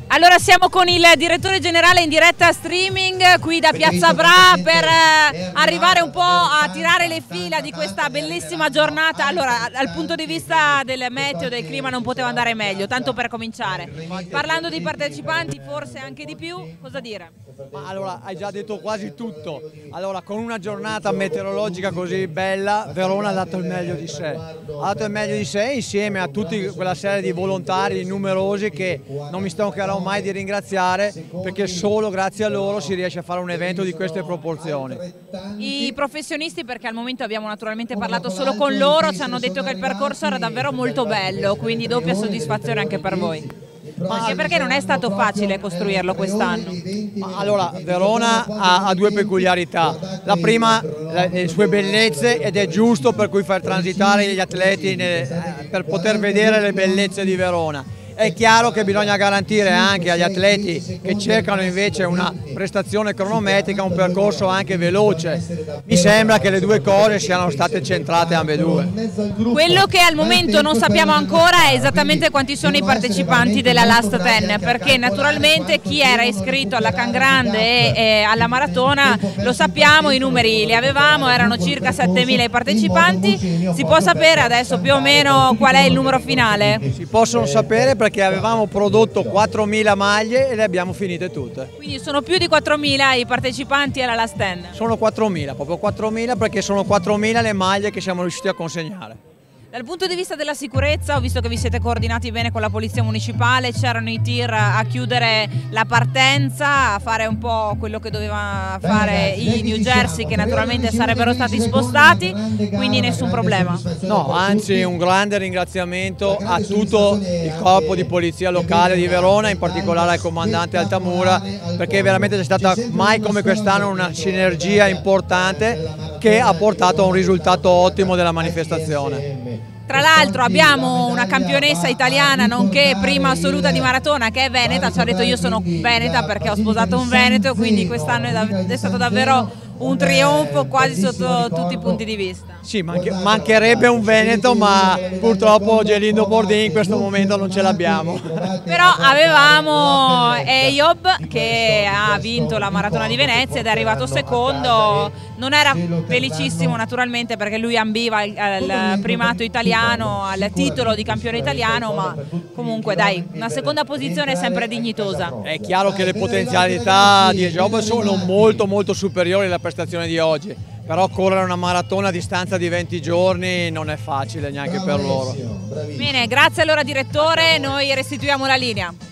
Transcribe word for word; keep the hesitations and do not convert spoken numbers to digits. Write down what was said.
Allora siamo con il direttore generale in diretta streaming qui da Piazza Bra per eh, arrivare un po' a tirare le fila di questa bellissima giornata. Allora, dal punto di vista del meteo, del clima non poteva andare meglio, tanto per cominciare. Parlando di partecipanti, forse anche di più, cosa dire? Ma allora, hai già detto quasi tutto. Allora, con una giornata meteorologica così bella, Verona ha dato il meglio di sé. Ha dato il meglio di sé insieme a tutta quella serie di volontari numerosi che non mi stancherò mai di ringraziare, perché solo grazie a loro si riesce a fare un evento di queste proporzioni. I professionisti, perché al momento abbiamo naturalmente parlato solo con loro, ci hanno detto che il percorso era davvero molto bello, quindi doppia soddisfazione anche per voi. Anche perché non è stato facile costruirlo quest'anno. Allora, Verona ha, ha due peculiarità. La prima, le sue bellezze, ed è giusto per cui far transitare gli atleti nel, per poter vedere le bellezze di Verona. È chiaro che bisogna garantire anche agli atleti che cercano invece una prestazione cronometrica un percorso anche veloce. Mi sembra che le due cose siano state centrate ambedue. Quello che al momento non sappiamo ancora è esattamente quanti sono i partecipanti della Last Ten, perché naturalmente chi era iscritto alla Can Grande e, e alla maratona lo sappiamo, i numeri li avevamo, erano circa settemila i partecipanti. Si può sapere adesso più o meno qual è il numero finale? Si possono sapere perché che avevamo prodotto quattromila maglie e le abbiamo finite tutte. Quindi sono più di quattromila i partecipanti alla Last Ten? Sono quattromila, proprio quattromila, perché sono quattromila le maglie che siamo riusciti a consegnare. Dal punto di vista della sicurezza, ho visto che vi siete coordinati bene con la polizia municipale, c'erano i tir a chiudere la partenza, a fare un po' quello che doveva fare i New Jersey, che naturalmente sarebbero stati spostati, quindi nessun problema. No, anzi un grande ringraziamento a tutto il corpo di polizia locale di Verona, in particolare al comandante Altamura, perché veramente c'è stata mai come quest'anno una sinergia importante che ha portato a un risultato ottimo della manifestazione. Tra l'altro abbiamo una campionessa italiana nonché prima assoluta di maratona che è veneta, ci ha detto io sono veneta perché ho sposato un veneto, quindi quest'anno è, è stato davvero un trionfo quasi sotto tutti i punti di vista. Sì, manche, mancherebbe un veneto, ma purtroppo Gelindo Bordin in questo momento non ce l'abbiamo. Però avevamo Eyob che ha vinto la maratona di Venezia ed è arrivato secondo, non era felicissimo naturalmente perché lui ambiva al, al primato italiano, al titolo di campione italiano, ma comunque dai, una seconda posizione è sempre dignitosa. È chiaro che le potenzialità di Eyob sono molto molto superiori alla prestazione di oggi, però correre una maratona a distanza di venti giorni non è facile neanche per loro. Bene, grazie allora direttore, noi restituiamo la linea.